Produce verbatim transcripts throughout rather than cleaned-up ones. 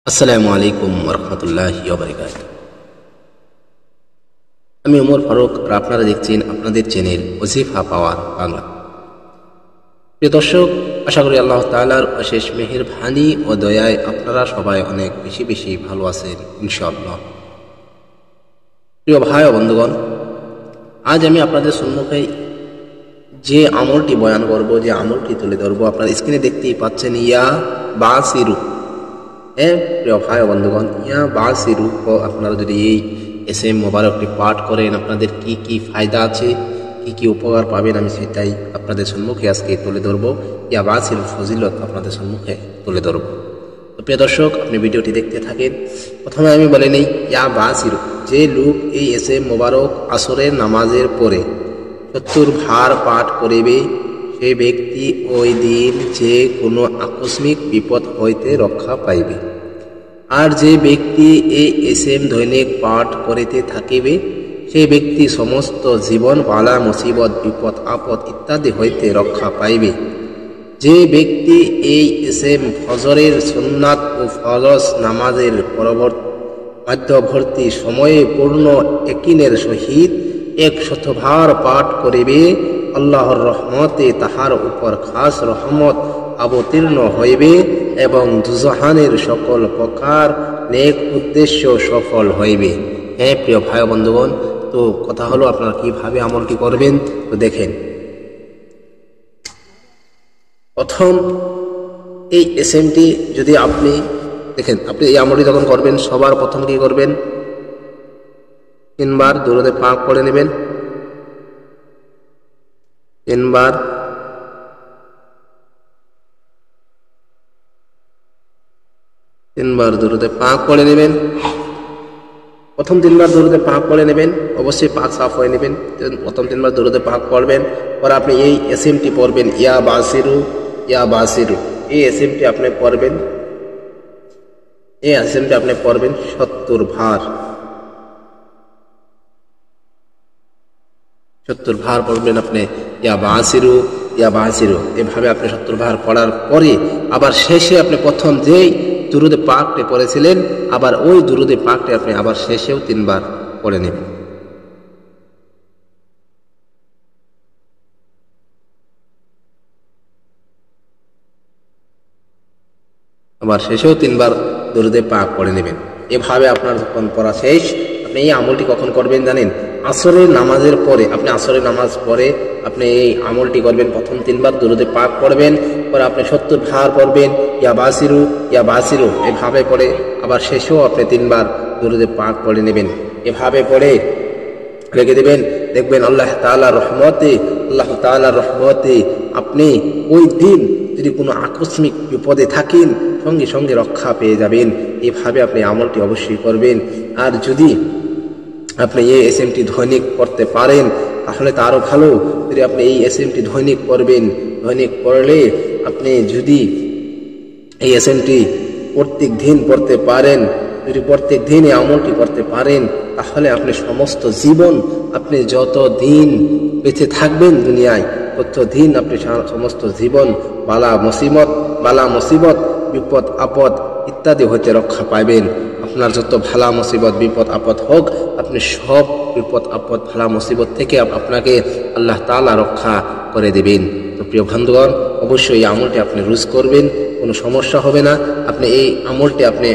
আসসালামু আলাইকুম ওয়া রাহমাতুল্লাহি ওয়া বারাকাতুহু। আমি ওমর ফারুক আর আপনারা দেখছেন আপনাদের চ্যানেল ওয়াজিফা পাওয়ার বাংলা। প্রিয় দর্শক, আশা করি আল্লাহ তাআলার অশেষ মেহেরবানি ও দয়ায় আপনারা সবাই অনেক বেশি বেশি ভালো আছেন ইনশাআল্লাহ। প্রিয় ভাই ও বন্ধুগণ, আজ আমি আপনাদের সম্মুখে যে আমলটি বয়ান করব, যে আমলটি তুলে ধরবো, আপনারা স্ক্রিনে দেখতেই পাচ্ছেন, ইয়া বাসিরু। হ্যাঁ প্রিয় ভাই ও বন্ধুগণ, ইয়া বাসিরু আপনারা যদি এই এস এম মোবারকটি পাঠ করেন, আপনাদের কি কি ফায়দা আছে, কি কি উপকার পাবেন, আমি সেটাই আপনাদের সম্মুখে আজকে তুলে ধরবো। ইয়া বাসিরু ফজিলত আপনাদের সম্মুখে তুলে ধরবো। তো প্রিয় দর্শক, আপনি ভিডিওটি দেখতে থাকেন। প্রথমে আমি বলে নেই, ইয়া বাসিরু, যে লোক এই এস এম মোবারক আসরের নামাজের পরে সত্তর ভার পাঠ করিবে, সে ব্যক্তি ওই দিন যে কোনো আকস্মিক বিপদ হইতে রক্ষা পাইবে। আর যে ব্যক্তি এই এস এম দৈনিক পাঠ করিতে থাকিবে, সে ব্যক্তি সমস্ত জীবন বালা মুসিবত বিপদ আপদ ইত্যাদি হইতে রক্ষা পাইবে। যে ব্যক্তি এই এস এম ফজরের সুন্নাত ও ফরজ নামাজের পরবর্তী মধ্যবর্তী সময়ে পূর্ণ একিনের সহিত এক শতভার পাঠ করিবে, আল্লাহর রহমতে তাহার উপর খাস রহমত অবতীর্ণ হইবে এবং দুজাহানের সকল প্রকার নেক উদ্দেশ্য সফল হইবে। হ্যাঁ প্রিয় ভাই বন্ধুগণ, তো কথা হলো আপনারা কিভাবে আমলটি করবেন। তো দেখেন, প্রথম এই এস এমটি যদি আপনি দেখেন, আপনি এই আমলটি যখন করবেন, সবার প্রথম কি করবেন, তিনবার দুরূদে পাক পড়ে নেবেন। তিনবার তিনবার দুরূদে পাক পড়ে নেবেন। প্রথম তিনবার দুরূদে পাক পড়ে নেবেন, অবশ্যই পাক সাফ হয়ে নেবেন। প্রথম তিনবার দুরূদে পাক পড়বেন, পরে আপনি এই এসএমটি পড়বেন, ইয়া বাসিরু ইয়া বাসিরু। এই এসএমটি আপনি পড়বেন, এই এসএমটি আপনি পড়বেন সত্তর ভার সত্তর ভার পড়বেন আপনি, ইয়া বাসিরু ইয়া বাসিরু। এভাবে আপনি সত্তর ভার পড়ার পরে আবার শেষে আপনি প্রথম যেই দুরূদে পাকটি পড়েছিলেন, আবার ওই দুরূদে পাকটি আপনি আবার শেষেও তিনবার পড়ে নেবেন। আবার শেষেও তিনবার দুরূদে পাক পড়ে নেবেন। এভাবে আপনার যখন পড়া শেষ, আপনি এই আমলটি কখন করবেন জানেন? আসরের নামাজের পরে। আপনি আসরের নামাজ পরে আপনি এই আমলটি করবেন। প্রথম তিনবার দুরূদে পাক পড়বেন, পরে আপনি সত্তর ভার পড়বেন, ইয়া বাসিরু ইয়া বাসিরু। এভাবে পড়ে আবার শেষেও আপনি তিনবার দুরূদে পাক পড়ে নেবেন। এভাবে পড়ে রেখে দেবেন। দেখবেন আল্লাহ তাআলার রহমতে আল্লাহ তাআলার রহমতে আপনি ওই দিন যদি কোনো আকস্মিক বিপদে থাকেন, সঙ্গে সঙ্গে রক্ষা পেয়ে যাবেন। এভাবে আপনি আমলটি অবশ্যই করবেন। আর যদি আপনি এই এস এমটি দৈনিক করতে পারেন, তাহলে তা আরও ভালো। যদি আপনি এই এস এমটি দৈনিক করবেন, দৈনিক পড়লে আপনি যদি এই এস এমটি প্রত্যেক দিন পড়তে পারেন, যদি প্রত্যেক দিন এই আমলটি করতে পারেন, তাহলে আপনি সমস্ত জীবন, আপনি যত দিন বেঁচে থাকবেন দুনিয়ায়, তত দিন আপনি সমস্ত জীবন বালা মুসিবত বালা মুসিবত বিপদ আপদ ইত্যাদি হইতে রক্ষা পাইবেন। আপনার যত ভালা মুসিবত বিপদ আপদ হোক, আপনি সব বিপদ আপদ ভালা মুসিবত থেকে আপনাকে আল্লাহ তাআলা রক্ষা করে দেবেন। তো প্রিয় বন্ধুগণ, অবশ্যই এই আমলটি আপনি রোজ করবেন, কোনো সমস্যা হবে না। আপনি এই আমলটি আপনি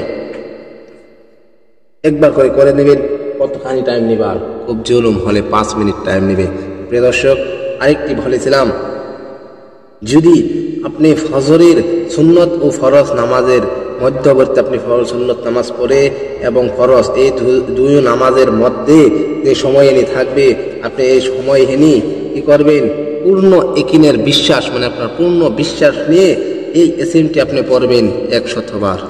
একবার করে করে নেবেন। কতখানি টাইম নেবে? আর খুব জুলুম হলে পাঁচ মিনিট টাইম নেবে। প্রিয় দর্শক, আরেকটি বলেছিলাম, যদি আপনি ফজরের সুন্নত ও ফরজ নামাজের মধ্যবর্তী আপনি ফরজ সুন্নত নামাজ পড়ে এবং ফরজ এই দুই নামাজের মধ্যে যে সময় এনে থাকবে, আপনি এই সময় এনে কি করবেন? পূর্ণ একিনের বিশ্বাস, মানে আপনার পূর্ণ বিশ্বাস নিয়ে এই এসএমটি আপনি পড়বেন একশতবার।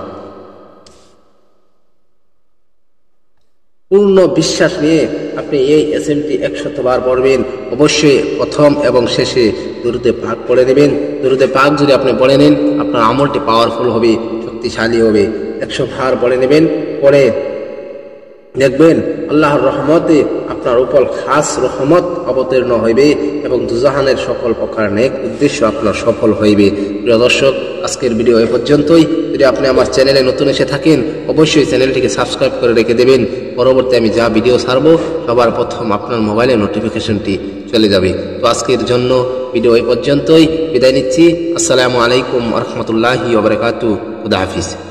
পূর্ণ বিশ্বাস নিয়ে আপনি এই এসএমটি একশতবার পড়বেন। অবশ্যই প্রথম এবং শেষে দুরূদে পাক পড়ে নেবেন। দুরূদে পাক যদি আপনি পড়ে নেন, আপনার আমলটি পাওয়ারফুল হবে, শক্তিশালী হবে। একশো ভার পড়ে নেবেন, পরে দেখবেন আল্লাহর রহমতে আপনার উপর খাস রহমত অবতীর্ণ হইবে এবং দুজাহানের সকল প্রকার নেক উদ্দেশ্য আপনার সফল হইবে। প্রিয় দর্শক, আজকের ভিডিও এ পর্যন্তই। যদি আপনি আমার চ্যানেলে নতুন এসে থাকেন, অবশ্যই চ্যানেলটিকে সাবস্ক্রাইব করে রেখে দেবেন। পরবর্তী আমি যা ভিডিও ছাড়ব সবার প্রথম আপনার মোবাইলে নোটিফিকেশনটি চলে যাবে। তো আজকের জন্য ভিডিও এ পর্যন্তই, বিদায় নিচ্ছি। আসসালামু আলাইকুম ওয়া রাহমাতুল্লাহি ওয়া বারাকাতুহু। খুদা হাফিজ।